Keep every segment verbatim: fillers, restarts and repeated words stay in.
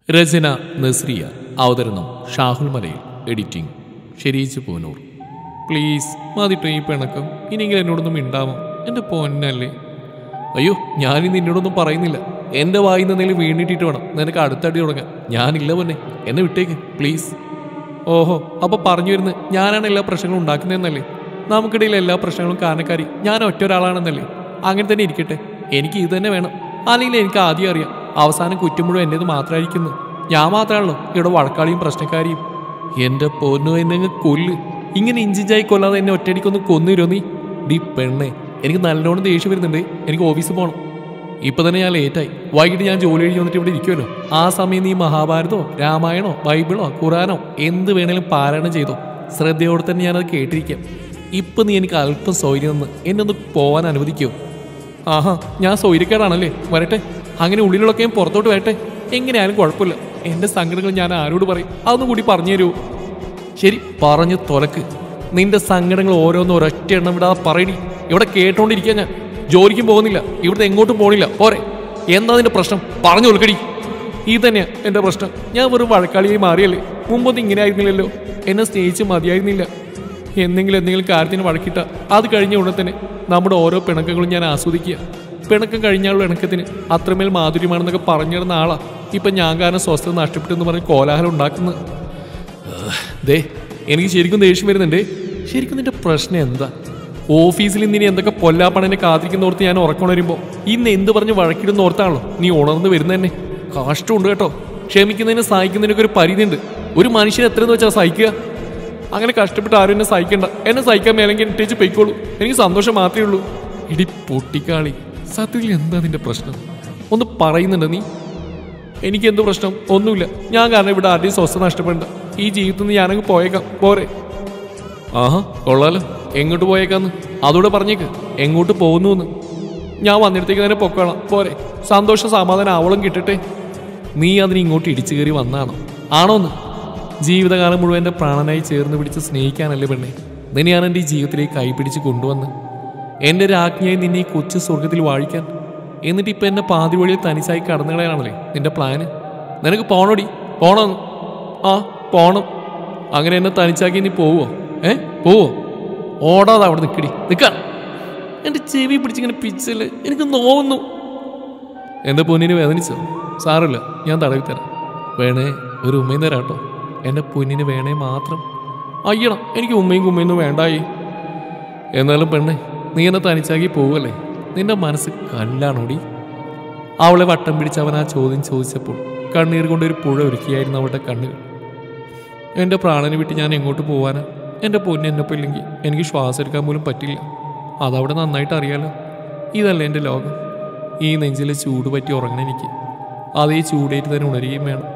രചന നസ്രിയ. അവതരണം Shahul Malayil. Editing Sherij Poonoor. Please മതിട്ടോ ഈ പിണക്കം. ഇനിയെങ്കിലും എന്നോടൊന്നും മിണ്ടാമോ? എൻ്റെ പൊന്നല്ലേ. അയ്യോ, ഞാനിന്ന് നിന്നോടൊന്നും പറയുന്നില്ല. എൻ്റെ വായിൽ നിന്നേലും വീണിട്ടിട്ട് വേണം നിനക്ക് അടുത്തടി തുടങ്ങാൻ. ഞാനില്ല പൊന്നെ, എന്നെ വിട്ടേക്ക് പ്ലീസ്. ഓഹോ, അപ്പോൾ പറഞ്ഞു വരുന്നത് ഞാനാണ് എല്ലാ പ്രശ്നങ്ങളും ഉണ്ടാക്കുന്നതെന്നല്ലേ? നമുക്കിടയിൽ എല്ലാ പ്രശ്നങ്ങളും കാരണക്കാരി ഞാൻ ഒറ്റ ഒരാളാണെന്നല്ലേ? അങ്ങനെ തന്നെ ഇരിക്കട്ടെ, എനിക്ക് ഇത് തന്നെ വേണം. അല്ലെങ്കിൽ എനിക്ക് ആദ്യം അറിയാം അവസാനം കുറ്റം മുഴുവൻ എൻ്റേത് മാത്രമായിരിക്കുന്നു. ഞാൻ മാത്രമാണല്ലോ ഇവിടെ വഴക്കാളിയും പ്രശ്നക്കാരിയും. എൻ്റെ പൊന്നു, എന്നെ കൊല്ല്. ഇങ്ങനെ ഇഞ്ചിഞ്ചായി കൊല്ലാതെ എന്നെ ഒറ്റയടിക്കൊന്ന് കൊന്നുതരുമോ നീ? ഡി പെണ്ണേ, എനിക്ക് നല്ലോണം ദേഷ്യം വരുന്നുണ്ട്. എനിക്ക് ഓഫീസിൽ പോകണം. ഇപ്പം തന്നെ ഞാൻ ലേറ്റായി. വൈകിട്ട് ഞാൻ ജോലി കഴിഞ്ഞ് വന്നിട്ട് ഇവിടെ ഇരിക്കുമല്ലോ. ആ സമയം നീ മഹാഭാരതമോ രാമായണോ ബൈബിളോ ഖുറാനോ എന്ത് വേണേലും പാരായണം ചെയ്തോ. ശ്രദ്ധയോടെ തന്നെ ഞാനത് കേട്ടിരിക്കാം. ഇപ്പം നീ എനിക്ക് അല്പം സൗകര്യം നിന്ന് എന്നെ ഒന്ന് പോകാൻ അനുവദിക്കുമോ? ആഹാ, ഞാൻ സൗകര്യക്കേടാണല്ലേ? വരട്ടെ, അങ്ങനെ ഉള്ളിലൊക്കെ ഞാൻ പുറത്തോട്ട് വരട്ടെ. എങ്ങനെയായാലും കുഴപ്പമില്ല. എൻ്റെ സങ്കടങ്ങൾ ഞാൻ ആരോട് പറയും? അതൊന്നും കൂടി പറഞ്ഞു തരുമോ? ശരി, പറഞ്ഞു തുലക്ക്. നിന്റെ സങ്കടങ്ങൾ ഓരോന്നും ഒരൊറ്റ എണ്ണം വിടാതെ പറയടി. ഇവിടെ കേട്ടോണ്ടിരിക്കാൻ ഞാൻ ജോലിക്കും പോകുന്നില്ല, ഇവിടുത്തെ എങ്ങോട്ടും പോണില്ല. പോരെ, എന്താ നിന്റെ പ്രശ്നം? പറഞ്ഞു കൊടുക്കടി. ഇത് തന്നെയാ എൻ്റെ പ്രശ്നം. ഞാൻ വെറും വഴക്കാളിയായി മാറിയല്ലേ. മുമ്പൊന്നും ഇങ്ങനെ ആയിരുന്നില്ലല്ലോ. എന്നെ സ്നേഹിച്ച് മതിയായിരുന്നില്ല. എന്തെങ്കിലും എന്തെങ്കിലും കാര്യത്തിന് വഴക്കിട്ട അത് കഴിഞ്ഞ ഉടനെ തന്നെ നമ്മുടെ ഓരോ പിണക്കങ്ങളും ഞാൻ ആസ്വദിക്കുക. പിണക്കം കഴിഞ്ഞാലുള്ള ഇണക്കത്തിന് അത്രമേൽ മാധുര്യമാണെന്നൊക്കെ പറഞ്ഞിരുന്ന ആളാ ഇപ്പം ഞാൻ കാരണം സ്വസ്ഥത നഷ്ടപ്പെട്ടെന്ന് പറഞ്ഞ് കോലാഹലം ഉണ്ടാക്കുന്നത്. ദേ, എനിക്ക് ശരിക്കും ദേഷ്യം വരുന്നുണ്ടേ. ശരിക്കും നിന്റെ പ്രശ്നം എന്താ? ഓഫീസിൽ ഇന്നിനി എന്തൊക്കെ പൊല്ലാപ്പണെന്നെ കാത്തിരിക്കുന്നോർത്ത് ഞാൻ ഉറക്കം വരുമ്പോൾ ഇന്ന് എന്ത് പറഞ്ഞ് വഴക്കിടുന്ന ഓർത്താണല്ലോ നീ ഉണർന്ന് വരുന്നത് തന്നെ. കഷ്ടമുണ്ട് കേട്ടോ. ക്ഷമിക്കുന്നതിന് സഹിക്കുന്നതിനൊക്കെ ഒരു പരിധിയുണ്ട്. ഒരു മനുഷ്യൻ എത്രയെന്ന് വെച്ചാൽ സഹിക്കുക. അങ്ങനെ കഷ്ടപ്പെട്ട് ആരും എന്നെ സഹിക്കണ്ട. എന്നെ സഹിക്കാൻ മേലെങ്കിൽ ഇട്ടേച്ച് പൊയ്ക്കോളൂ. എനിക്ക് സന്തോഷം മാത്രമേ ഉള്ളൂ. ഇടി പൊട്ടിക്കാളി, സത്യത്തിൽ എന്താ നിന്റെ പ്രശ്നം? ഒന്ന് പറയുന്നുണ്ട് നീ? എനിക്ക് എന്ത് പ്രശ്നം? ഒന്നുമില്ല. ഞാൻ കാരണം ഇവിടെ ആരുടെയും സ്വസ്ഥത നഷ്ടപ്പെടണ്ട. ഈ ജീവിതത്തിൽ നിന്ന് ഞാനങ്ങ് പോയേക്കാം. പോരെ? ആഹാ, കൊള്ളാലോ. എങ്ങോട്ട് പോയേക്കാന്ന് അതോടെ പറഞ്ഞേക്ക്. എങ്ങോട്ട് പോകുന്നു എന്ന്. ഞാൻ വന്നിടത്തേക്ക് തന്നെ പൊക്കോളാം. പോരെ? സന്തോഷം സമാധാനം അവളും കിട്ടട്ടെ. നീ അതിന് ഇങ്ങോട്ട് ഇടിച്ചു കയറി വന്നാണോ? ആണോന്ന്? ജീവിതകാലം മുഴുവൻ എൻ്റെ പ്രാണനായി ചേർന്ന് പിടിച്ച് സ്നേഹിക്കാനല്ലേ പെണ്ണെ നിന്നെ ഞാൻ എൻ്റെ ഈ ജീവിതത്തിലേക്ക് കൈപിടിച്ച് കൊണ്ടുവന്ന് എൻ്റെ രാജ്ഞിയായി നിന്നെ ഈ കൊച്ചു സ്വർഗത്തിൽ വാഴിക്കാൻ. എന്നിട്ട് ഇപ്പം എന്നെ പാതി വഴിയിൽ തനിച്ചായി കടന്നു കളയാണല്ലേ നിന്റെ പ്ലാന്? നിനക്ക് പോണോടി? പോണോന്ന്? ആ, പോണം. അങ്ങനെ എന്നെ തനിച്ചാക്കി നീ പോവോ? ഏ പോവോ? ഓടാതെ അവിടെ നിൽക്കടി. നിൽക്കാൻ എൻ്റെ ചെവി പിടിച്ചിങ്ങനെ പിച്ചല്ലേ. എനിക്ക് നോവുന്നു. എൻ്റെ പൊന്നിന് വേദനിച്ചോ? സാറില്ല, ഞാൻ തടവി തരാം. വേണേ ഒരു ഉമ്മയും തരാം കേട്ടോ. എൻ്റെ പൊന്നിന് വേണേ മാത്രം. അയ്യണം, എനിക്ക് ഉമ്മയും കുമ്മയൊന്നും വേണ്ടായി. എന്നാലും പെണ്ണെ, നീ എന്നെ തനിച്ചാക്കി പോവല്ലേ? നിന്റെ മനസ്സ് കല്ലാണോടി? അവളെ വട്ടം പിടിച്ച് അവൻ ആ ചോദ്യം ചോദിച്ചപ്പോൾ കണ്ണീർ കൊണ്ടൊരു പുഴ ഒരുക്കിയായിരുന്നു അവളുടെ കണ്ണുകൾ. എൻ്റെ പ്രാണനെ വിട്ട് ഞാൻ എങ്ങോട്ട് പോവാനാ? എൻ്റെ പൊന്ന് എന്നപ്പോൾ ഇല്ലെങ്കിൽ എനിക്ക് ശ്വാസം എടുക്കാൻ പോലും പറ്റില്ല. അതവിടെ നന്നായിട്ട് അറിയാലോ. ഇതല്ല എൻ്റെ ലോകം. ഈ നെഞ്ചിലെ ചൂട് പറ്റി ഉറങ്ങണം എനിക്ക്. അതേ ചൂടേറ്റ് തന്നെ ഉണരുകയും വേണം.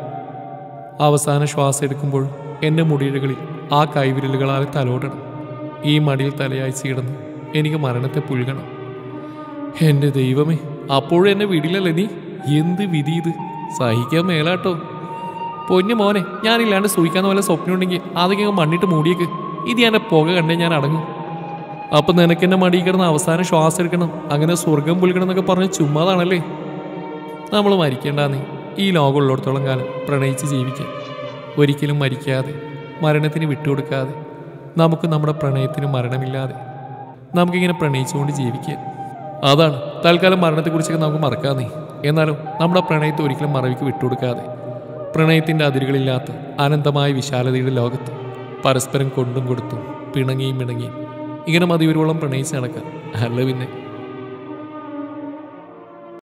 അവസാന ശ്വാസം എടുക്കുമ്പോൾ എൻ്റെ മുടിയിഴകളിൽ ആ കൈവിരലുകളാൽ തലോടണം. ഈ മടിയിൽ തലയാഴ്ച കിടന്ന് എനിക്ക് മരണത്തെ പുഴുകണം. എൻ്റെ ദൈവമേ, അപ്പോഴും എന്നെ വിടില്ലല്ലേ നീ? എന്ത് വിധി ഇത്! സഹിക്കാൻ മേലാട്ടോ. പൊന്നു മോനെ, ഞാനില്ലാണ്ട് സൂഹിക്കാന്ന് പോലെ സ്വപ്നം ഉണ്ടെങ്കിൽ അതൊക്കെ മണ്ണിട്ട് മൂടിയേക്ക്. ഇത് എൻ്റെ പുക കണ്ടേ ഞാൻ അടങ്ങും. അപ്പം നിനക്കെന്നെ മടിയിൽ കിടന്ന് അവസാനം ശ്വാസം എടുക്കണം, അങ്ങനെ സ്വർഗം പുൽക്കണം എന്നൊക്കെ പറഞ്ഞ് ചുമ്മാതാണല്ലേ? നമ്മൾ മരിക്കേണ്ടാന്നേ. ഈ ലോകമുള്ളിടത്തോളം കാലം പ്രണയിച്ച് ജീവിക്കാം. ഒരിക്കലും മരിക്കാതെ, മരണത്തിന് വിട്ടുകൊടുക്കാതെ, നമുക്ക് നമ്മുടെ പ്രണയത്തിന് മരണമില്ലാതെ നമുക്കിങ്ങനെ പ്രണയിച്ചുകൊണ്ട് ജീവിക്കാം. അതാണ് തൽക്കാലം മരണത്തെക്കുറിച്ചൊക്കെ നമുക്ക് മറക്കാന്നേ. എന്നാലും നമ്മുടെ പ്രണയത്തെ ഒരിക്കലും മറവിക്ക് വിട്ടുകൊടുക്കാതെ, പ്രണയത്തിൻ്റെ അതിരുകളില്ലാത്ത അനന്തമായ വിശാലതയുടെ ലോകത്ത് പരസ്പരം കൊണ്ടും കൊടുത്തും പിണങ്ങിയും മിണങ്ങിയും ഇങ്ങനെ മതിവരോളം പ്രണയിച്ച് നടക്കാം. അല്ല പിന്നെ